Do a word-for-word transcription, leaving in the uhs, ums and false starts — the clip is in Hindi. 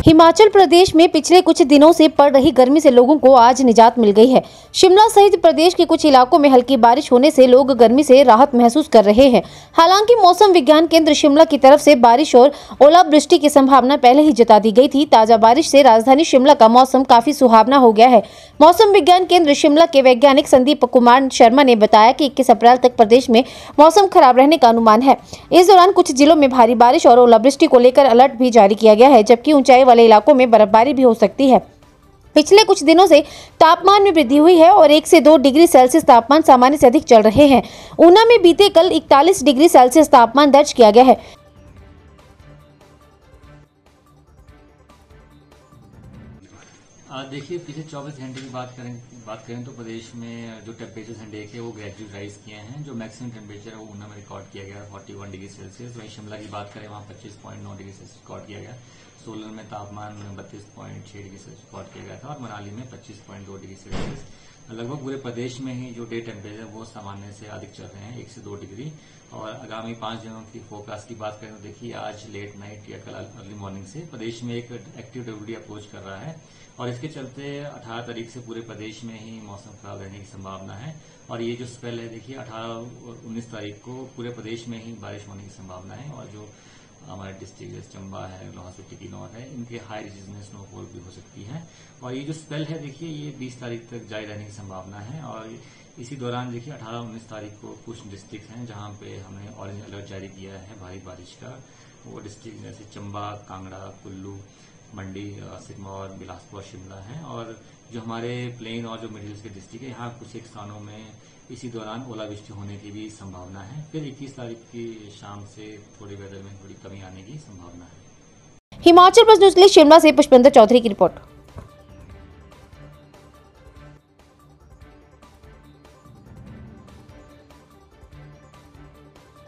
हिमाचल प्रदेश में पिछले कुछ दिनों से पड़ रही गर्मी से लोगों को आज निजात मिल गई है। शिमला सहित प्रदेश के कुछ इलाकों में हल्की बारिश होने से लोग गर्मी से राहत महसूस कर रहे हैं। हालांकि मौसम विज्ञान केंद्र शिमला की तरफ से बारिश और ओलावृष्टि की संभावना पहले ही जता दी गई थी। ताजा बारिश से राजधानी शिमला का मौसम काफी सुहावना हो गया है। मौसम विज्ञान केंद्र शिमला के वैज्ञानिक संदीप कुमार शर्मा ने बताया कि इक्कीस अप्रैल तक प्रदेश में मौसम खराब रहने का अनुमान है। इस दौरान कुछ जिलों में भारी बारिश और ओलावृष्टि को लेकर अलर्ट भी जारी किया गया है, जबकि ऊंचाई वाले इलाकों में बर्फबारी भी हो सकती है। पिछले कुछ दिनों से तापमान में वृद्धि हुई है और एक से दो डिग्री सेल्सियस तापमान सामान्य से अधिक चल रहे हैं। ऊना में बीते कल इकतालीस डिग्री सेल्सियस तापमान दर्ज किया गया है। देखिए, पिछले चौबीस घंटे की बात करें बात करें तो प्रदेश में जो टेम्परेचर इंडेक्स है वो ग्रेजुअल राइज किए हैं। जो मैक्सिमम टेम्परेचर है वो ऊना में रिकॉर्ड किया गया इकतालीस डिग्री सेल्सियस। वहीं शिमला की बात करें वहाँ पच्चीस पॉइंट नौ डिग्री सेल्सियस रिकॉर्ड किया गया। सोलन में तापमान बत्तीस पॉइंट छह डिग्री सेल्सियस रिकॉर्ड किया गया था और मनाली में पच्चीस पॉइंट दो डिग्री सेल्सियस। लगभग पूरे प्रदेश में ही जो डे टेम्परेचर वो सामान्य से अधिक चल रहे हैं, एक से दो डिग्री। और आगामी पांच दिनों की फोरकास्ट की बात करें तो देखिए, आज लेट नाइट या कल अर्ली मॉर्निंग से प्रदेश में एक एक्टिव डब्ल्यूडी अप्रोच कर रहा है और इसके चलते अठारह तारीख से पूरे प्रदेश में ही मौसम खराब रहने की संभावना है। और ये जो स्पेल है देखिए, अठारह और उन्नीस तारीख को पूरे प्रदेश में ही बारिश होने की संभावना है। और जो हमारे डिस्ट्रिक्ट जैसे चंबा है, लाहौल स्पीति, किन्नौर है, इनके हाई रीजन में स्नोफॉल भी हो सकती है। और ये जो स्पेल है देखिए, ये बीस तारीख तक जारी रहने की संभावना है। और इसी दौरान देखिए अठारह उन्नीस तारीख को कुछ डिस्ट्रिक्ट हैं जहां पे हमने ऑरेंज अलर्ट जारी किया है भारी बारिश का। वो डिस्ट्रिक्ट जैसे चंबा, कांगड़ा, कुल्लू, मंडी, सिरमौर, बिलासपुर, शिमला हैं। और जो हमारे प्लेन और जो मिडिल के डिस्ट्रिक्ट है, यहाँ कुछ एक स्थानों में इसी दौरान ओलावृष्टि होने की भी संभावना है। फिर इक्कीस तारीख की शाम से थोड़ी वेदर में थोड़ी कमी आने की संभावना है। हिमाचल प्रदेश न्यूज़ के लिए शिमला से पुष्पेंद्र चौधरी की रिपोर्ट।